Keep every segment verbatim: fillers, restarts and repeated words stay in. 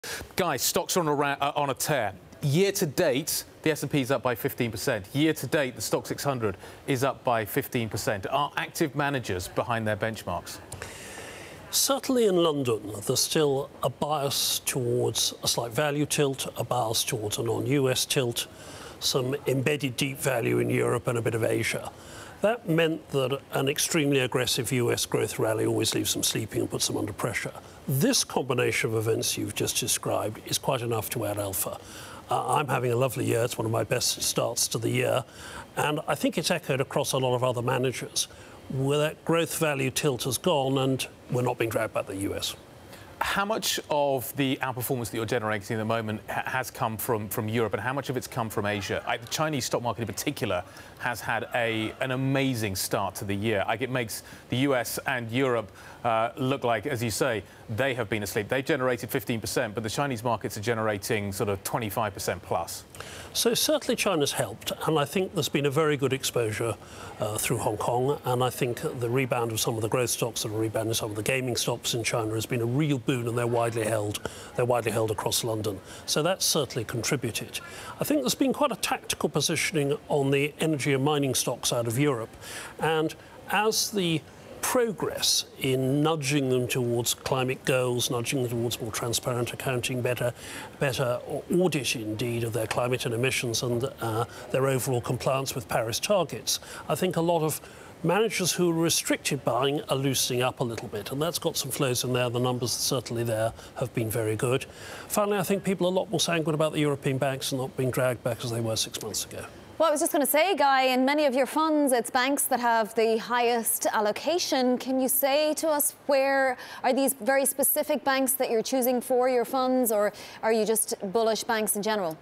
Guys, stocks are on a, ra uh, on a tear. Year to date, the S and P is up by fifteen percent. Year to date, the stock six hundred is up by fifteen percent. Are active managers behind their benchmarks? Certainly in London, there's still a bias towards a slight value tilt, a bias towards a non-U S tilt, some embedded deep value in Europe and a bit of Asia. That meant that an extremely aggressive U S growth rally always leaves them sleeping and puts them under pressure. This combination of events you've just described is quite enough to add alpha. Uh, I'm having a lovely year. It's one of my best starts to the year. And I think it's echoed across a lot of other managers, where that growth value tilt has gone and we're not being dragged by the U S. How much of the outperformance that you're generating at the moment ha has come from, from Europe, and how much of it's come from Asia? I, the Chinese stock market in particular has had a, an amazing start to the year. Like, it makes the U S and Europe uh, look like, as you say, they have been asleep. They've generated fifteen percent, but the Chinese markets are generating sort of twenty-five percent plus. So certainly China's helped, and I think there's been a very good exposure uh, through Hong Kong, and I think the rebound of some of the growth stocks and the rebound of some of the gaming stocks in China has been a real boon, and they're widely held. They're widely held across London. So that's certainly contributed. I think there's been quite a tactical positioning on the energy and mining stocks out of Europe, and as the progress in nudging them towards climate goals, nudging them towards more transparent accounting, better, better audit indeed of their climate and emissions and uh, their overall compliance with Paris targets. I think a lot of managers who are restricted buying are loosening up a little bit, and that's got some flows in there. The numbers certainly there have been very good. Finally, I think people are a lot more sanguine about the European banks and not being dragged back as they were six months ago. Well, I was just going to say, Guy, in many of your funds, it's banks that have the highest allocation. Can you say to us, where are these very specific banks that you're choosing for your funds, or are you just bullish banks in general?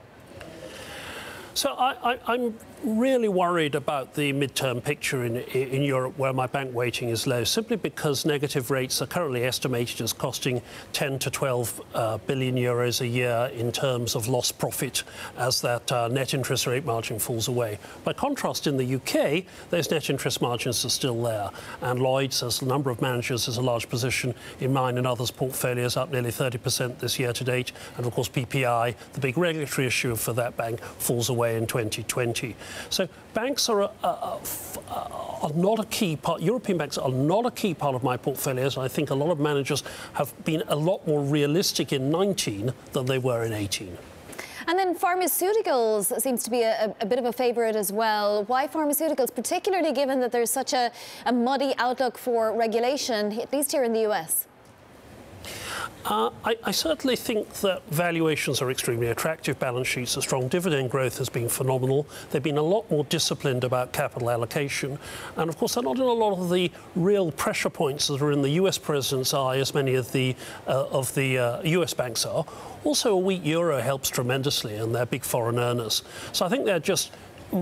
So I, I, I'm really worried about the midterm picture in, in Europe, where my bank weighting is low, simply because negative rates are currently estimated as costing ten to twelve uh, billion euros a year in terms of lost profit as that uh, net interest rate margin falls away. By contrast, in the U K, those net interest margins are still there, and Lloyds, as a number of managers, has a large position in mine and others' portfolios, up nearly thirty percent this year to date, and of course P P I, the big regulatory issue for that bank, falls away in twenty twenty. So banks are, a, a, a, are not a key part. European banks are not a key part of my portfolios. I think a lot of managers have been a lot more realistic in nineteen than they were in eighteen. And then pharmaceuticals seems to be a, a bit of a favourite as well. Why pharmaceuticals, particularly given that there's such a, a muddy outlook for regulation, at least here in the U S? Uh, I, I certainly think that valuations are extremely attractive. Balance sheets are strong. Dividend growth has been phenomenal. They've been a lot more disciplined about capital allocation. And, of course, they're not in a lot of the real pressure points that are in the U S president's eye, as many of the, uh, of the uh, U S banks are. Also, a weak euro helps tremendously, and they're big foreign earners. So I think they're just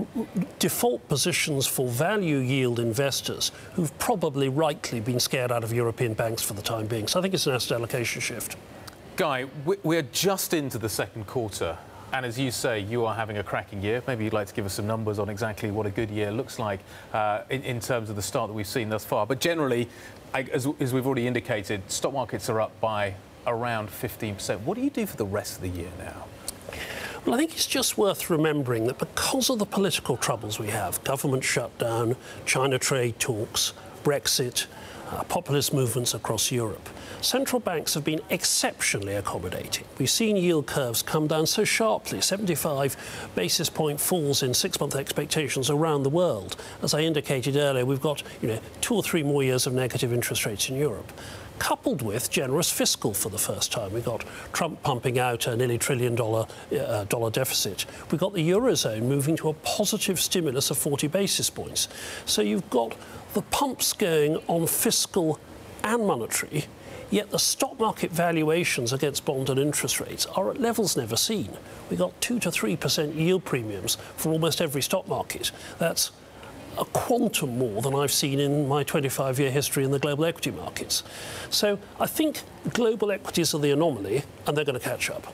default positions for value yield investors who've probably rightly been scared out of European banks for the time being. So I think it's an asset allocation shift. Guy, we're just into the second quarter, and as you say, you are having a cracking year. Maybe you'd like to give us some numbers on exactly what a good year looks like uh, in, in terms of the start that we've seen thus far. But generally, I, as, as we've already indicated, stock markets are up by around fifteen percent. What do you do for the rest of the year now? Well, I think it's just worth remembering that because of the political troubles we have, government shutdown, China trade talks, Brexit, uh, populist movements across Europe, central banks have been exceptionally accommodating. We've seen yield curves come down so sharply, seventy-five basis point falls in six-month expectations around the world. As I indicated earlier, we've got, you know, two or three more years of negative interest rates in Europe, coupled with generous fiscal for the first time. We've got Trump pumping out a nearly trillion dollar, uh, dollar deficit. We've got the Eurozone moving to a positive stimulus of forty basis points. So you've got the pumps going on fiscal and monetary, yet the stock market valuations against bond and interest rates are at levels never seen. We've got two to three percent yield premiums for almost every stock market. That's a quantum more than I've seen in my twenty-five year history in the global equity markets. So I think global equities are the anomaly, and they're going to catch up.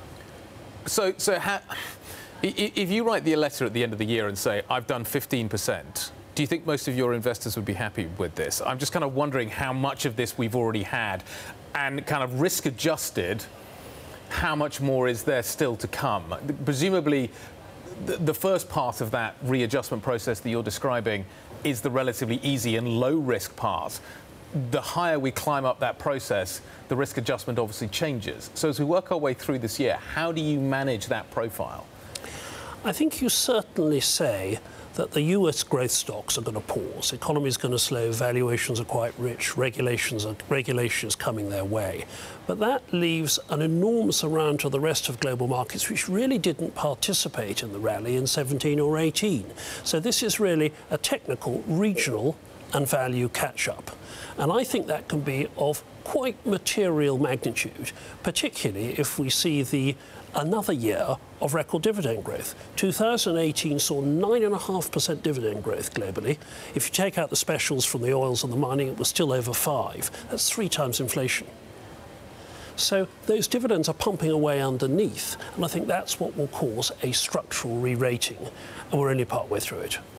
So, so how, if you write the letter at the end of the year and say, I've done fifteen percent, do you think most of your investors would be happy with this? I'm just kind of wondering how much of this we've already had, and kind of risk-adjusted, how much more is there still to come? Presumably, the, the first part of that readjustment process that you're describing is the relatively easy and low-risk part. The higher we climb up that process, the risk adjustment obviously changes. So as we work our way through this year, how do you manage that profile? I think you certainly say that the U S growth stocks are going to pause. The economy is going to slow, valuations are quite rich, regulations are regulations coming their way. But that leaves an enormous amount of the rest of global markets which really didn't participate in the rally in seventeen or eighteen. So this is really a technical, regional and value catch-up. And I think that can be of quite material magnitude, particularly if we see the another year of record dividend growth. two thousand eighteen saw nine point five percent dividend growth globally. If you take out the specials from the oils and the mining, it was still over five. That's three times inflation. So those dividends are pumping away underneath, and I think that's what will cause a structural re-rating, and we're only partway through it.